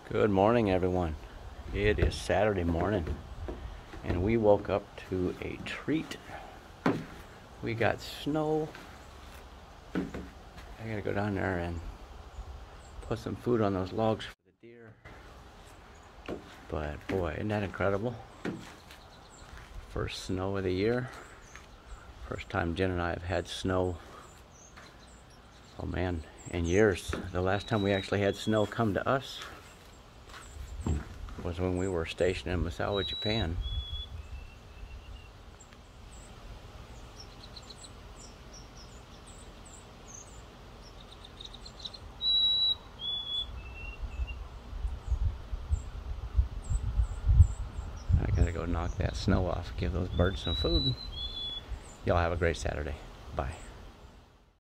Good morning, everyone. It is Saturday morning, and we woke up to a treat. We got snow. I gotta go down there and put some food on those logs for the deer. But boy, isn't that incredible? First snow of the year. First time Jen and I have had snow, oh man, in years. The last time we actually had snow come to us was when we were stationed in Misawa, Japan. I gotta go knock that snow off, give those birds some food. Y'all have a great Saturday. Bye.